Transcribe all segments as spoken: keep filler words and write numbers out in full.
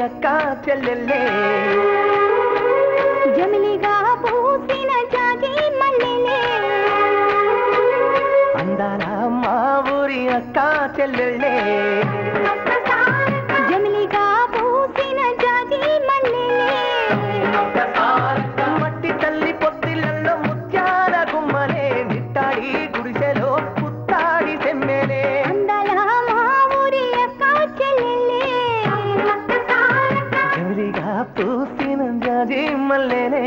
అక్క చెల్లెల్లే జమిలిగా పూసిన జాజి మల్లెలే అందాల మా ఊరి అక్క చెల్లెల్లే జమిలిగా పూసిన జాజి మల్లెలే మట్టి తల్లి పొత్తిళ్ళల్లో ముత్యాల గుమ్మలే నిట్టాడి గుడిసెలో పుత్తాడి సెమ్మెలే అందాల మా ఊరి అక్క చెల్లెలే జమిలిగా పూసిన జాజి మల్లెలే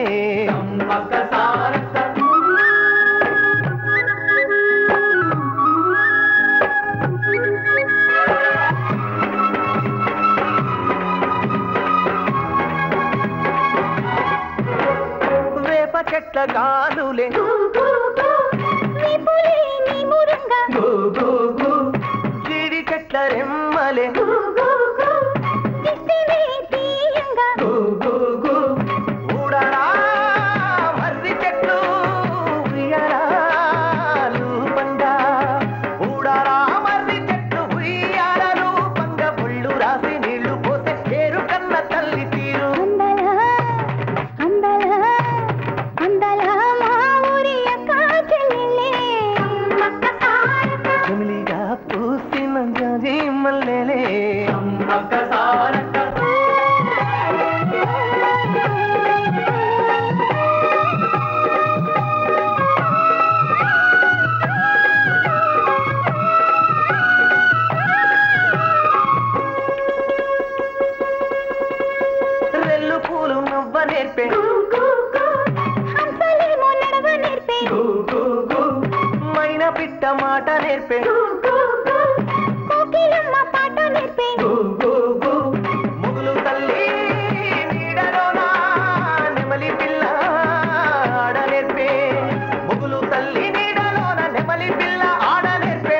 వేప చెట్ల గాలులే జీడి చెట్ల రెమ్మలే ఊడరా మర్రి చెట్లు ఉయ్యారాలు పండా ఊడరా మర్రి చెట్లు ఉయ్యారాలు పంగ పుళ్ళు రాసి నీళ్లు పోసే పేరు కన్న తల్లి తీరు జమిలిగా పూసిన జాజి మల్లెలే రెల్లు పూలు నవ్వ నేర్పే మైనా పిట్ట మాట నేర్పే ముగులు తల్లి నీడలోన నెమలి పిల్ల ఆడ నేర్పే ముగులు తల్లి నీడలోన నెమలి పిల్ల ఆడ నేర్పే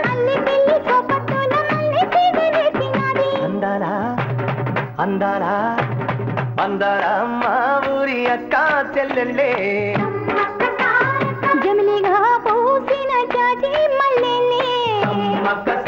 అందాలా అందాలా అందాలా మా ఊరి అక్క చెల్లెల్లే జమిలిగా పూసిన జాజి మల్లెలే అక్క